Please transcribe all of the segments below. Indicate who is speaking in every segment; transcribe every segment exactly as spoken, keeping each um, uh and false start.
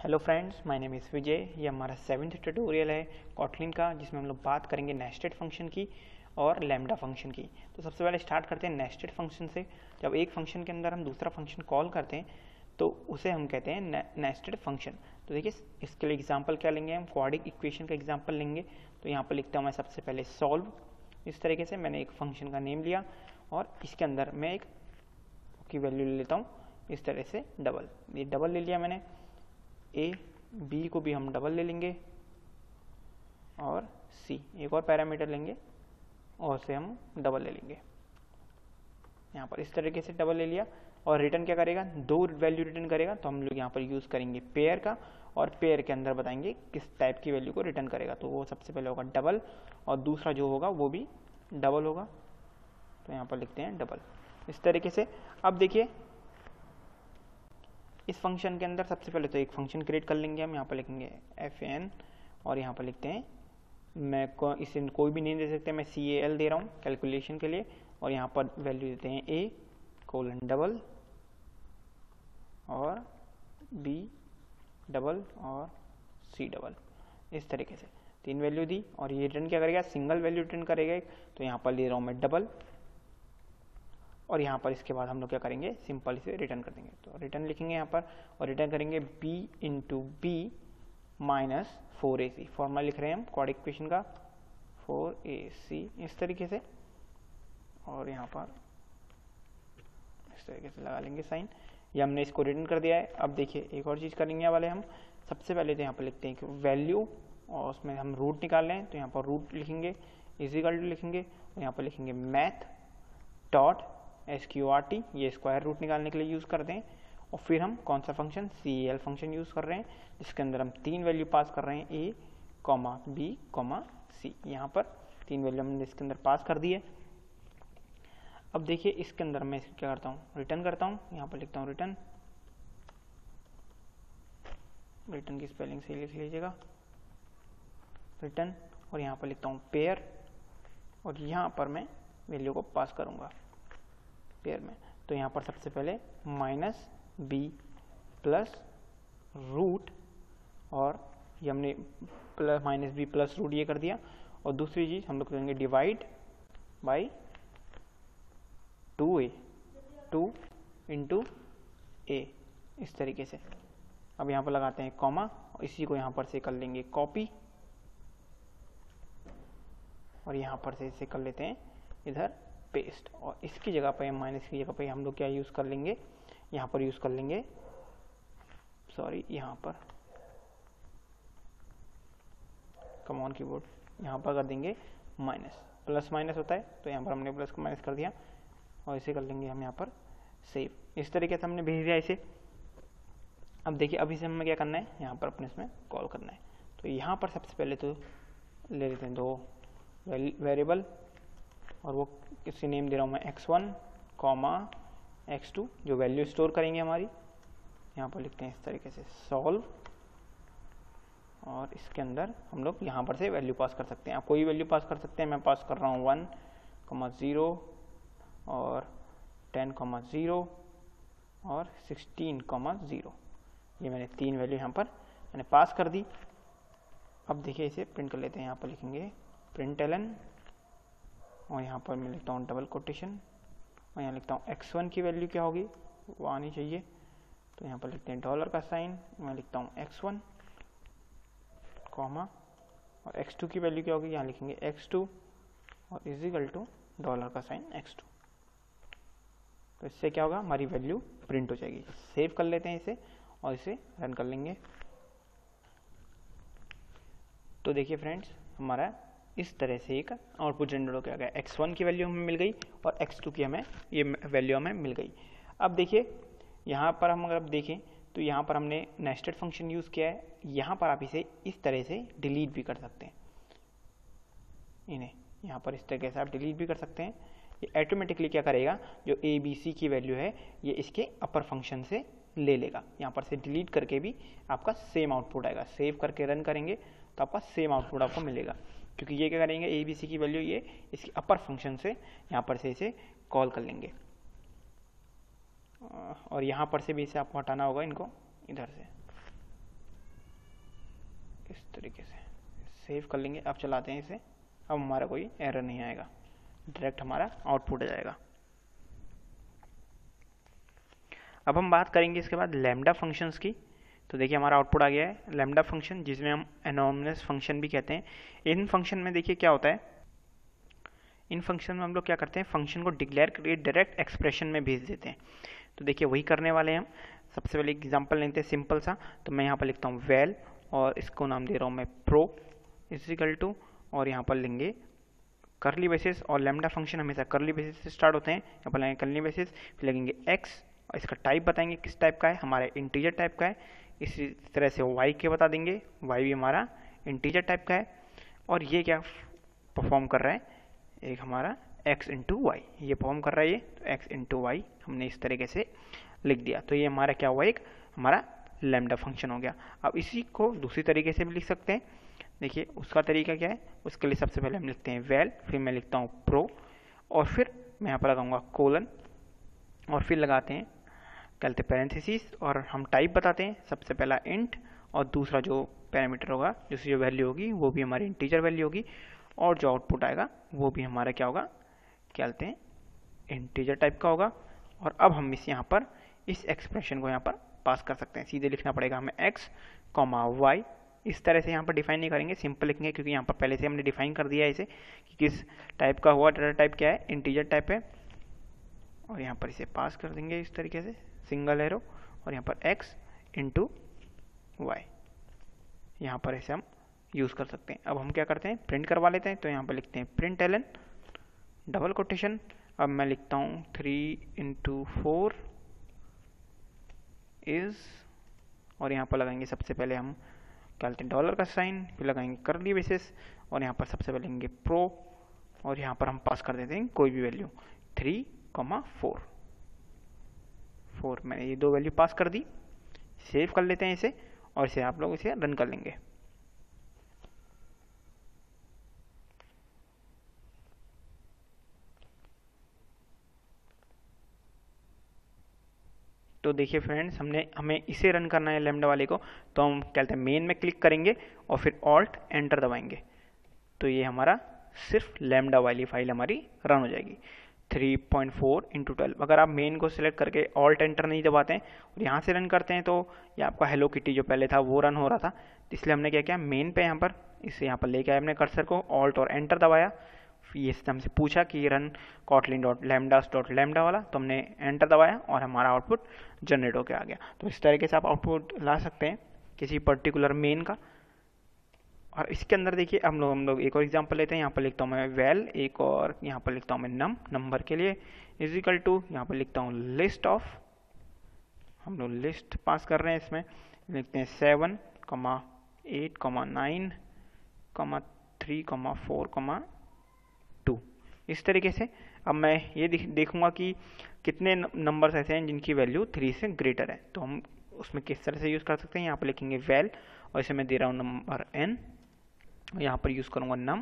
Speaker 1: Hello friends, my name is Vijay. ये हमारा seventh tutorial है कॉटलिन का, जिसमें हम लोग बात करेंगे नेस्टेड फंक्शन की और लैम्डा फंक्शन की। तो सबसे पहले स्टार्ट करते हैं नेस्टेड फंक्शन से। जब एक फंक्शन के अंदर हम दूसरा फंक्शन कॉल करते हैं तो उसे हम कहते हैं ने, नेस्टेड फंक्शन। तो देखिए इसके लिए एग्जाम्पल क्या लेंगे, हम क्वाड्रिक इक्वेशन का एग्जाम्पल लेंगे। तो यहाँ पर लिखता हूँ मैं सबसे पहले सॉल्व। इस तरीके से मैंने एक फंक्शन का नेम लिया और इसके अंदर मैं एक की वैल्यू ले लेता हूँ इस तरह से डबल। ये डबल ले लिया मैंने, ए बी को भी हम डबल ले लेंगे और सी एक और पैरामीटर लेंगे और से हम डबल ले लेंगे। यहाँ पर इस तरीके से डबल ले लिया और रिटर्न क्या करेगा, दो वैल्यू रिटर्न करेगा। तो हम लोग यहाँ पर यूज़ करेंगे पेयर का और पेयर के अंदर बताएंगे किस टाइप की वैल्यू को रिटर्न करेगा। तो वो सबसे पहले होगा डबल और दूसरा जो होगा वो भी डबल होगा। तो यहाँ पर लिखते हैं डबल इस तरीके से। अब देखिए इस फंक्शन के अंदर सबसे पहले तो एक फंक्शन क्रिएट कर लेंगे हम। यहाँ पर लिखेंगे एफ एन और यहाँ पर लिखते हैं, मैं को, इसे कोई भी नेम दे सकते हैं, मैं सी ए एल दे रहा हूँ कैलकुलेशन के लिए। और यहाँ पर वैल्यू देते हैं ए कोलन डबल और बी डबल और सी डबल। इस तरीके से तीन वैल्यू दी और ये रिटर्न क्या करेगा, सिंगल वैल्यू रिटर्न करेगा। तो यहाँ पर ले रहा हूँ मैं डबल और यहाँ पर इसके बाद हम लोग क्या करेंगे, सिंपल इसे रिटर्न कर देंगे। तो रिटर्न लिखेंगे यहाँ पर और रिटर्न करेंगे b into B minus four A C. Formula लिख रहे हैं हम क्वाड्रिक इक्वेशन का, फोर ए सी इस तरीके से। और यहाँ पर इस तरीके से लगा लेंगे साइन। ये हमने इसको रिटर्न कर दिया है। अब देखिए एक और चीज़ करेंगे वाले हम। सबसे पहले तो यहाँ पर लिखते हैं कि वैल्यू और उसमें हम रूट निकाल लें। तो यहाँ पर रूट लिखेंगे, इजिकल टू लिखेंगे और यहाँ पर लिखेंगे math dot S Q R T, ये स्क्वायर रूट निकालने के लिए यूज़ करते हैं। और फिर हम कौन सा function, C L function use कर रहे हैं, जिसके अंदर हम तीन वैल्यू पास कर रहे हैं, A comma B comma C. यहाँ पर तीन वैल्यू हमने इसके अंदर पास कर दी है। अब देखिए इसके अंदर मैं क्या करता हूँ, रिटर्न करता हूँ। यहाँ पर लिखता हूँ रिटर्न, रिटर्न की स्पेलिंग सही लिख लीजिएगा, रिटर्न। और यहाँ पर लिखता हूँ पेयर और यहाँ पर मैं वैल्यू को पास करूँगा पेयर में। तो यहाँ पर सबसे पहले माइनस बी प्लस रूट और ये हमने plus minus B plus root ये कर दिया। और दूसरी चीज़ हम लोग करेंगे divide by two A, two into A इस तरीके से। अब यहाँ पर लगाते हैं कॉमा और इसी को यहाँ पर से कर लेंगे कॉपी और यहाँ पर से इसे कर लेते हैं इधर पेस्ट। और इसकी जगह पे माइनस की जगह पे हम लोग क्या यूज़ कर लेंगे, यहाँ पर यूज़ कर लेंगे, सॉरी यहाँ पर कम ऑन कीबोर्ड, यहाँ पर कर देंगे माइनस। प्लस माइनस होता है तो यहाँ पर हमने प्लस को माइनस कर दिया और इसे कर लेंगे हम यहाँ पर सेव। इस तरीके से हमने भेज दिया इसे। अब देखिए अभी से हमें क्या करना है, यहाँ पर अपने इसमें कॉल करना है। तो यहाँ पर सबसे पहले तो ले लेते हैं दो वेरिएबल और वो किसी नेम दे रहा हूँ मैं X one comma X two, जो वैल्यू स्टोर करेंगे हमारी। यहाँ पर लिखते हैं इस तरीके से सॉल्व और इसके अंदर हम लोग यहाँ पर से वैल्यू पास कर सकते हैं। आप कोई वैल्यू पास कर सकते हैं। मैं पास कर रहा हूँ वन कॉमा ज़ीरो और टेन कॉमा ज़ीरो और सिक्सटीन कॉमा ज़ीरो। ये मैंने तीन वैल्यू यहाँ पर मैंने पास कर दी। अब देखिए इसे प्रिंट कर लेते हैं। यहाँ पर लिखेंगे प्रिंट एलन और यहाँ पर मैं लिखता हूँ डबल कोटेशन और यहाँ लिखता हूँ एक्स वन की वैल्यू क्या होगी, वो आनी चाहिए। तो यहाँ पर लिखते हैं डॉलर का साइन, मैं लिखता हूँ एक्स वन कॉमा और एक्स टू की वैल्यू क्या होगी, यहाँ लिखेंगे एक्स टू और इजिकल टू डॉलर का साइन एक्स टू। तो इससे क्या होगा, हमारी वैल्यू प्रिंट हो जाएगी। सेव कर लेते हैं इसे और इसे रन कर लेंगे। तो देखिए फ्रेंड्स, हमारा इस तरह से एक आउटपुट जनरेट हो गया। एक्स वन की वैल्यू हमें मिल गई और एक्स टू की हमें ये वैल्यू हमें मिल गई। अब देखिए यहाँ पर हम अगर देखें तो यहाँ पर हमने नेस्टेड फंक्शन यूज़ किया है। यहाँ पर आप इसे इस तरह से डिलीट भी कर सकते हैं, इन्हें यहाँ पर इस तरीके से आप डिलीट भी कर सकते हैं। ये ऑटोमेटिकली क्या करेगा, जो ए बी सी की वैल्यू है ये इसके अपर फंक्शन से ले लेगा। यहाँ पर से डिलीट करके भी आपका सेम आउटपुट आएगा। सेव करके रन करेंगे तो आपका सेम आउटपुट आपको मिलेगा, क्योंकि ये क्या करेंगे, ए बी सी की वैल्यू ये इसकी अपर फंक्शन से यहाँ पर से इसे कॉल कर लेंगे। और यहाँ पर से भी इसे आपको हटाना होगा इनको इधर से। इस तरीके से सेव कर लेंगे। अब चलाते हैं इसे। अब हमारा कोई एरर नहीं आएगा, डायरेक्ट हमारा आउटपुट आ जाएगा। अब हम बात करेंगे इसके बाद लैम्डा फंक्शंस की। तो देखिए हमारा आउटपुट आ गया है लैम्डा फंक्शन, जिसमें हम एनोमलस फंक्शन भी कहते हैं। इन फंक्शन में देखिए क्या होता है, इन फंक्शन में हम लोग क्या करते हैं, फंक्शन को डिक्लेयर करके डायरेक्ट एक्सप्रेशन में भेज देते हैं। तो देखिए वही करने वाले हैं हम। सबसे पहले एग्जांपल लेते हैं सिंपल सा। तो मैं यहाँ पर लिखता हूँ वेल, और इसको नाम दे रहा हूँ मैं प्रो इजिकल टू, और यहाँ पर लेंगे करली बेसिस, और लैम्डा फंक्शन हमेशा करली बेसिस से स्टार्ट होते हैं। यहाँ पर लगेंगे करली बेसिस, फिर लगेंगे एक्स, और इसका टाइप बताएंगे किस टाइप का है, हमारे इंटीजर टाइप का है। इसी तरह से वाई के बता देंगे, वाई भी हमारा इंटीजर टाइप का है। और ये क्या परफॉर्म कर रहा है, एक हमारा x इंटू वाई, ये परफॉर्म कर रहा है ये, तो x इंटू वाई हमने इस तरीके से लिख दिया। तो ये हमारा क्या हुआ, एक हमारा लैम्डा फंक्शन हो गया। अब इसी को दूसरी तरीके से भी लिख सकते हैं। देखिए उसका तरीका क्या है, उसके लिए सबसे पहले हम लिखते हैं वेल, फिर मैं लिखता हूँ प्रो, और फिर मैं यहाँ पर लगाऊंगा कोलन, और फिर लगाते हैं कहते हैं पैरेंथेसिस, और हम टाइप बताते हैं। सबसे पहला इंट, और दूसरा जो पैरामीटर होगा, दूसरी जो वैल्यू होगी वो भी हमारी इंटीजर वैल्यू होगी, और जो आउटपुट आएगा वो भी हमारा क्या होगा, क्या कहते हैं इंटीजर टाइप का होगा। और अब हम इस यहाँ पर इस एक्सप्रेशन को यहाँ पर पास कर सकते हैं। सीधे लिखना पड़ेगा हमें x कॉमा वाई, इस तरह से यहाँ पर डिफाइन नहीं करेंगे, सिंपल लिखेंगे, क्योंकि यहाँ पर पहले से हमने डिफाइन कर दिया है इसे कि किस टाइप का हुआ। डाटा टाइप क्या है, इंटीजर टाइप है, और यहाँ पर इसे पास कर देंगे इस तरीके से सिंगल एरो, और यहाँ पर x इंटू वाई, यहाँ पर इसे हम यूज़ कर सकते हैं। अब हम क्या करते हैं, प्रिंट करवा लेते हैं। तो यहाँ पर लिखते हैं प्रिंट एलन डबल कोटेशन, अब मैं लिखता हूँ थ्री इंटू फोर इज, और यहाँ पर लगाएंगे सबसे पहले हम क्या कहते हैं डॉलर का साइन, फिर लगाएंगे करली बेसिस, और यहाँ पर सबसे पहले लेंगे प्रो, और यहाँ पर हम पास कर देते हैं कोई भी value, three comma four four मैंने ये दो वैल्यू पास कर दी। सेव कर लेते हैं इसे, और इसे आप लोग इसे रन कर लेंगे। तो देखिए फ्रेंड्स, हमने हमें इसे रन करना है लैम्डा वाले को। तो हम क्या कहते हैं मेन में क्लिक करेंगे, और फिर ऑल्ट एंटर दबाएंगे। तो ये हमारा सिर्फ लैम्डा वाली फाइल हमारी रन हो जाएगी। Three point four into twelve, अगर आप मेन को सिलेक्ट करके ऑल्ट एंटर नहीं दबाते हैं और यहाँ से रन करते हैं, तो ये आपका हेलो किटी जो पहले था वो रन हो रहा था। इसलिए हमने क्या किया, मेन पे यहाँ पर इसे यहाँ पर लेके आए हमने कर्सर को, ऑल्ट और एंटर दबाया। ये हमसे पूछा कि run Kotlin dot lambdas dot lambda वाला, तो हमने एंटर दबाया और हमारा आउटपुट जनरेट होकर आ गया। तो इस तरीके से आप आउटपुट ला सकते हैं किसी पर्टिकुलर मेन का। और इसके अंदर देखिए हम लोग हम लोग एक और एग्जांपल लेते हैं। यहाँ पर लिखता हूँ मैं वेल, एक और यहाँ पर लिखता हूँ मैं नम नंबर के लिए इज इक्वल टू, यहाँ पर लिखता हूँ लिस्ट ऑफ, हम लोग लिस्ट पास कर रहे हैं। इसमें लिखते हैं सेवन कमा एट कमा nine comma three comma four comma to. इस तरीके से अब मैं ये देखूंगा कि कितने नंबर्स ऐसे हैं जिनकी वैल्यू थ्री से ग्रेटर है। तो हम उसमें किस तरह से यूज़ कर सकते हैं, यहाँ पर लिखेंगे वेल, और इसे मैं दे रहा हूँ नंबर एन, यहाँ पर यूज़ करूँगा नम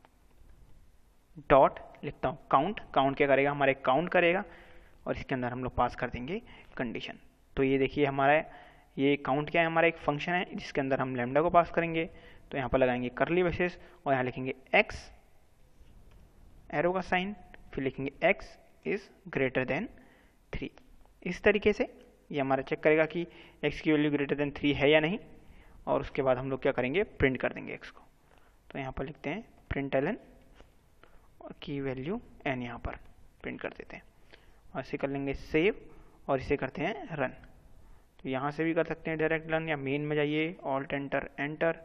Speaker 1: डॉट, लिखता हूँ काउंट। काउंट क्या करेगा, हमारे काउंट करेगा, और इसके अंदर हम लोग पास कर देंगे कंडीशन। तो ये देखिए हमारा ये काउंट क्या है, हमारा एक फंक्शन है जिसके अंदर हम लैम्डा को पास करेंगे। तो यहाँ पर लगाएंगे करली ब्रेसेस, और यहाँ लिखेंगे एक्स एरो का साइन, फिर लिखेंगे x is greater than three. इस तरीके से ये हमारा चेक करेगा कि x की वैल्यू ग्रेटर देन थ्री है या नहीं, और उसके बाद हम लोग क्या करेंगे, प्रिंट कर देंगे x को। तो यहाँ पर लिखते हैं प्रिंट एलन की वैल्यू n, यहाँ पर प्रिंट कर देते हैं, और इसे कर लेंगे सेव, और इसे करते हैं रन। तो यहाँ से भी कर सकते हैं डायरेक्ट रन, या मेन में जाइए ऑल्ट एंटर एंटर।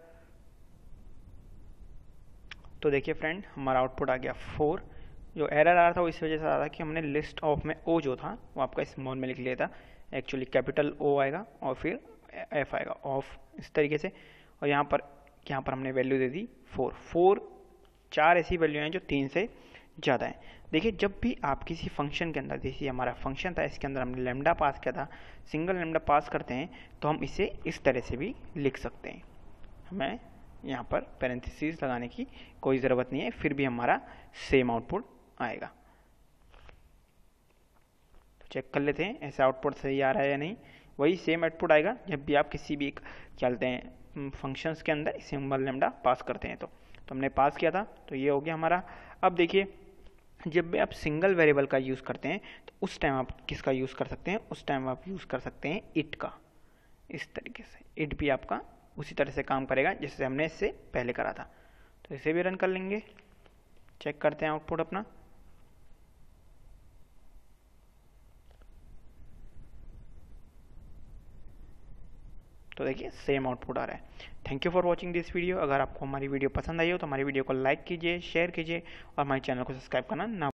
Speaker 1: तो देखिए फ्रेंड, हमारा आउटपुट आ गया फोर। जो एरर आ रहा था वो इस वजह से आ रहा था कि हमने लिस्ट ऑफ में ओ जो था वो आपका स्मॉल में लिख लिया था, एक्चुअली कैपिटल ओ आएगा और फिर एफ आएगा ऑफ, इस तरीके से। और यहाँ पर यहाँ पर हमने वैल्यू दे दी फोर। फोर चार ऐसी वैल्यू हैं जो तीन से ज़्यादा है। देखिए जब भी आप किसी फंक्शन के अंदर, जैसे हमारा फंक्शन था इसके अंदर हमने लैम्डा पास किया था, सिंगल लैम्डा पास करते हैं तो हम इसे इस तरह से भी लिख सकते हैं। हमें यहाँ पर पैरेंथेसिस लगाने की कोई ज़रूरत नहीं है, फिर भी हमारा सेम आउटपुट आएगा। तो चेक कर लेते हैं ऐसा आउटपुट सही आ रहा है या नहीं। वही सेम आउटपुट आएगा जब भी आप किसी भी एक चलते हैं फंक्शंस के अंदर सिंबल लैम्डा पास करते हैं। तो तो हमने पास किया था, तो ये हो गया हमारा। अब देखिए, जब भी आप सिंगल वेरिएबल का यूज़ करते हैं तो उस टाइम आप किसका यूज़ कर सकते हैं, उस टाइम आप यूज़ कर सकते हैं इट का। इस तरीके से इट भी आपका उसी तरह से काम करेगा जैसे हमने इससे पहले करा था। तो इसे भी रन कर लेंगे, चेक करते हैं आउटपुट अपना। तो देखिए सेम आउटपुट आ रहा है। Thank you for watching this video. अगर आपको हमारी वीडियो पसंद आई हो तो हमारी वीडियो को लाइक कीजिए, शेयर कीजिए और हमारे चैनल को सब्सक्राइब करना ना